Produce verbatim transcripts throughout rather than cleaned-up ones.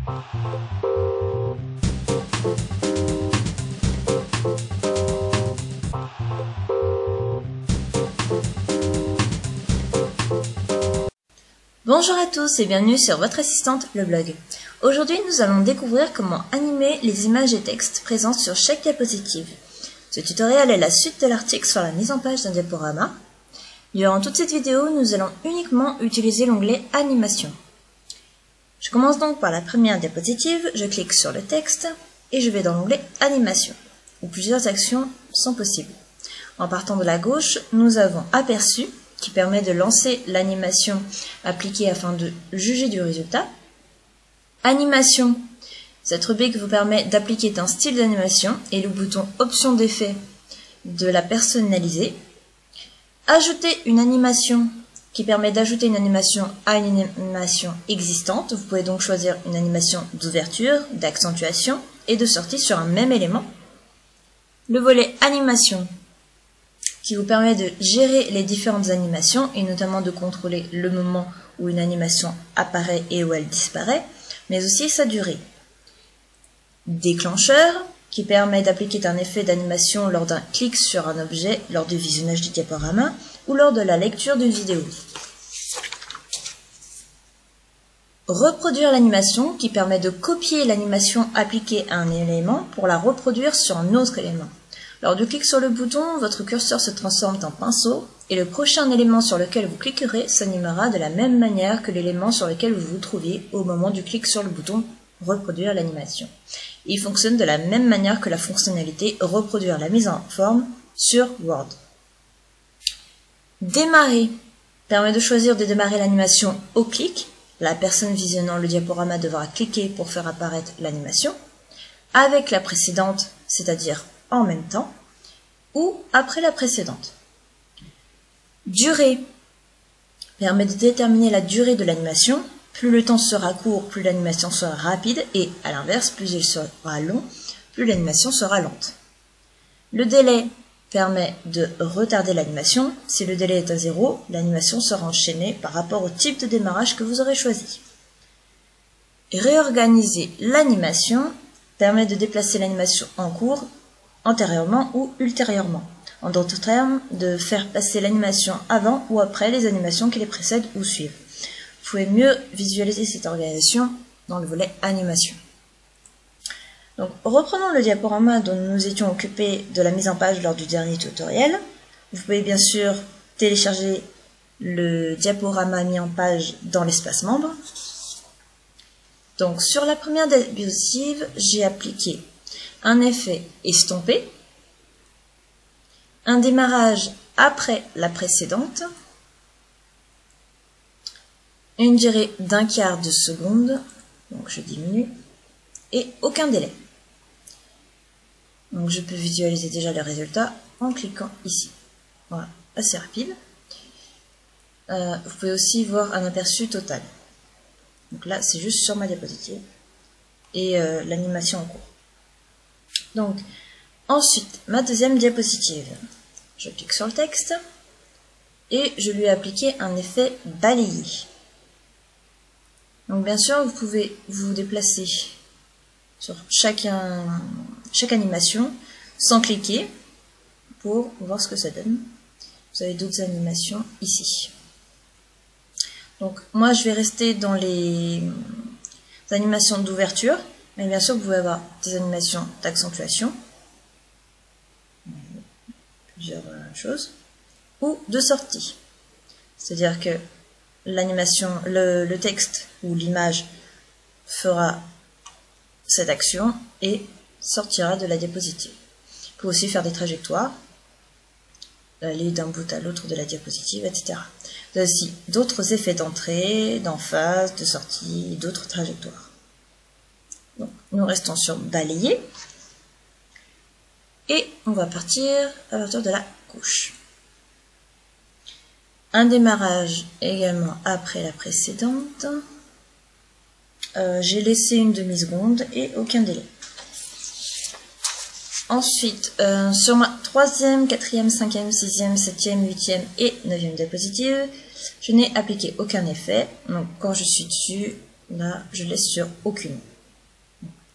Bonjour à tous et bienvenue sur votre assistante, le blog. Aujourd'hui, nous allons découvrir comment animer les images et textes présents sur chaque diapositive. Ce tutoriel est la suite de l'article sur la mise en page d'un diaporama. Durant toute cette vidéo, nous allons uniquement utiliser l'onglet Animation. Je commence donc par la première diapositive, je clique sur le texte et je vais dans l'onglet Animation, où plusieurs actions sont possibles. En partant de la gauche, nous avons Aperçu, qui permet de lancer l'animation appliquée afin de juger du résultat. Animation, cette rubrique vous permet d'appliquer un style d'animation et le bouton Options d'effet de la personnaliser. Ajouter une animation, qui permet d'ajouter une animation à une animation existante. Vous pouvez donc choisir une animation d'ouverture, d'accentuation et de sortie sur un même élément. Le volet Animation, qui vous permet de gérer les différentes animations et notamment de contrôler le moment où une animation apparaît et où elle disparaît, mais aussi sa durée. Déclencheur, qui permet d'appliquer un effet d'animation lors d'un clic sur un objet, lors du visionnage du diaporama ou lors de la lecture d'une vidéo. Reproduire l'animation, qui permet de copier l'animation appliquée à un élément pour la reproduire sur un autre élément. Lors du clic sur le bouton, votre curseur se transforme en pinceau et le prochain élément sur lequel vous cliquerez s'animera de la même manière que l'élément sur lequel vous vous trouviez au moment du clic sur le bouton « Reproduire l'animation ». Il fonctionne de la même manière que la fonctionnalité « Reproduire la mise en forme » sur Word. Démarrer permet de choisir de démarrer l'animation au clic. La personne visionnant le diaporama devra cliquer pour faire apparaître l'animation, avec la précédente, c'est-à-dire en même temps, ou après la précédente. Durée permet de déterminer la durée de l'animation. Plus le temps sera court, plus l'animation sera rapide, et à l'inverse, plus il sera long, plus l'animation sera lente. Le délai permet de retarder l'animation. Si le délai est à zéro, l'animation sera enchaînée par rapport au type de démarrage que vous aurez choisi. Réorganiser l'animation permet de déplacer l'animation en cours antérieurement ou ultérieurement. En d'autres termes, de faire passer l'animation avant ou après les animations qui les précèdent ou suivent. Vous pouvez mieux visualiser cette organisation dans le volet Animation. Donc, reprenons le diaporama dont nous étions occupés de la mise en page lors du dernier tutoriel. Vous pouvez bien sûr télécharger le diaporama mis en page dans l'espace membre. Donc, sur la première diapositive, j'ai appliqué un effet estompé, un démarrage après la précédente, une durée d'un quart de seconde, donc je diminue, et aucun délai. Donc je peux visualiser déjà le résultat en cliquant ici. Voilà, assez rapide. Euh, vous pouvez aussi voir un aperçu total. Donc là, c'est juste sur ma diapositive et euh, l'animation en cours. Donc, ensuite, ma deuxième diapositive. Je clique sur le texte et je lui ai appliqué un effet balayé. Donc, bien sûr, vous pouvez vous déplacer sur chacun, chaque animation sans cliquer pour voir ce que ça donne. Vous avez d'autres animations ici. Donc, moi, je vais rester dans les animations d'ouverture. Mais bien sûr, vous pouvez avoir des animations d'accentuation, plusieurs choses, ou de sortie. C'est-à-dire que l'animation, le, le texte ou l'image fera cette action et sortira de la diapositive. Vous pouvez aussi faire des trajectoires, aller d'un bout à l'autre de la diapositive, et cetera. Vous avez aussi d'autres effets d'entrée, d'emphase, de sortie, d'autres trajectoires. Donc, nous restons sur balayer et on va partir à partir de la couche. Un démarrage également après la précédente. Euh, J'ai laissé une demi-seconde et aucun délai. Ensuite, euh, sur ma troisième, quatrième, cinquième, sixième, septième, huitième et neuvième diapositive, je n'ai appliqué aucun effet. Donc quand je suis dessus, là, je laisse sur aucune.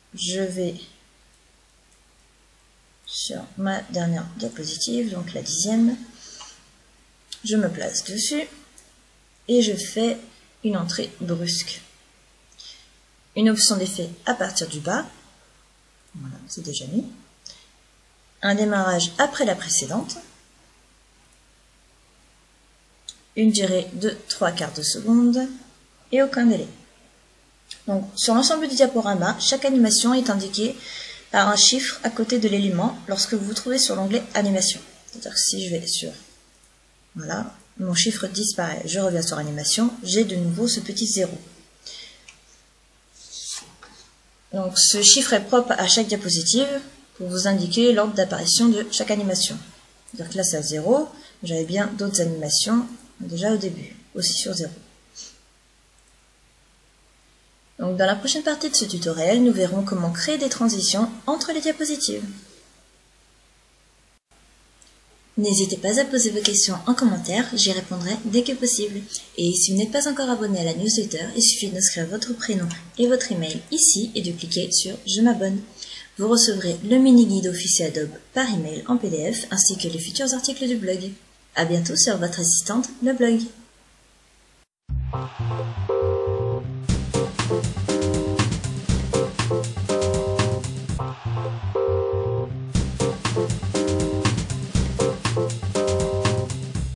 je vais sur ma dernière diapositive, donc la dixième, je me place dessus et je fais une entrée brusque. Une option d'effet à partir du bas, voilà, c'est déjà mis. Un démarrage après la précédente, une durée de trois quarts de seconde et aucun délai. Donc, sur l'ensemble du diaporama, chaque animation est indiquée par un chiffre à côté de l'élément lorsque vous vous trouvez sur l'onglet animation. C'est-à-dire que si je vais sur, voilà, mon chiffre disparaît, je reviens sur animation, j'ai de nouveau ce petit zéro. Donc, ce chiffre est propre à chaque diapositive pour vous indiquer l'ordre d'apparition de chaque animation. C'est-à-dire que là, c'est à zéro, j'avais bien d'autres animations déjà au début, aussi sur zéro. Donc dans la prochaine partie de ce tutoriel, nous verrons comment créer des transitions entre les diapositives. N'hésitez pas à poser vos questions en commentaire, j'y répondrai dès que possible. Et si vous n'êtes pas encore abonné à la newsletter, il suffit d'inscrire votre prénom et votre email ici et de cliquer sur « Je m'abonne ». Vous recevrez le mini-guide officiel Adobe par email en P D F ainsi que les futurs articles du blog. À bientôt sur votre assistante, le blog.